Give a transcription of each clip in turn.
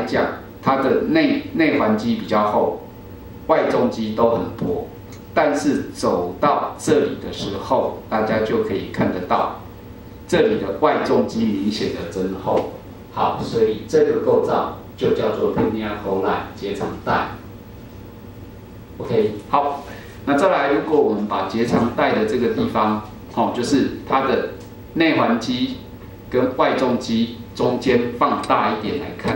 讲，它的内环肌比较厚，外纵肌都很薄。但是走到这里的时候，大家就可以看得到，这里的外纵肌明显的增厚。好，所以这个构造就叫做 pineal colli 结肠带。OK， 好，那再来，如果我们把结肠带的这个地方，就是它的内环肌跟外纵肌中间放大一点来看。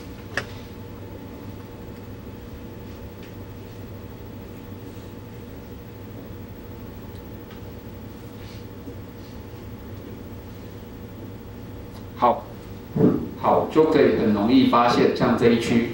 好，就可以很容易发现，像这一区，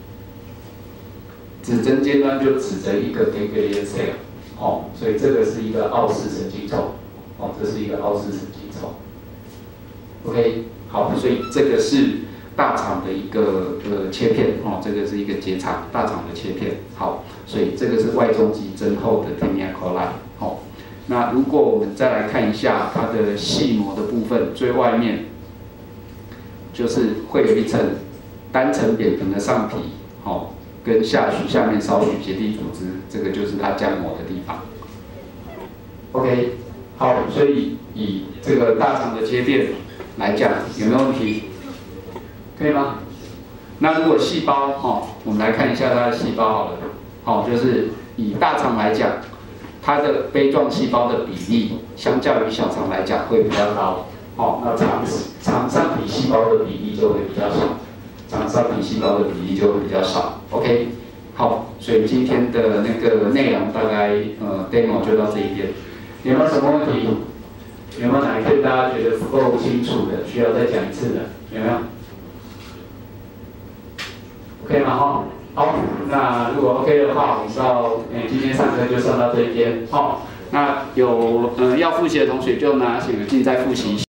指针尖端就指着一个 ganglion cell， 所以这个是一个奥氏神经丛，这是一个奥氏神经丛。OK， 好，所以这个是大肠的一个切片，这个是一个结肠大肠的切片。好，所以这个是外纵肌增厚的 pineal colli。那如果我们再来看一下它的细膜的部分，最外面。就是会有一层单层扁平的上皮，跟下面少许结缔组织，这个就是它浆膜的地方。OK， 好，所以以这个大肠的切片来讲，有没有问题？可以吗？那如果细胞，我们来看一下它的细胞好了，就是以大肠来讲，它的杯状细胞的比例，相较于小肠来讲会比较高。那肠上皮细胞的比例就会比较少，肠上皮细胞的比例就会比较少。OK， 好，所以今天的那个内容大概demo 就到这一边。有没有什么问题？有没有哪一篇大家觉得不够清楚的，需要再讲一次的？有没有 ？OK 吗？好，那如果 OK 的话，我们到今天上课就上到这一边。那有要复习的同学就拿显微镜再复习一下。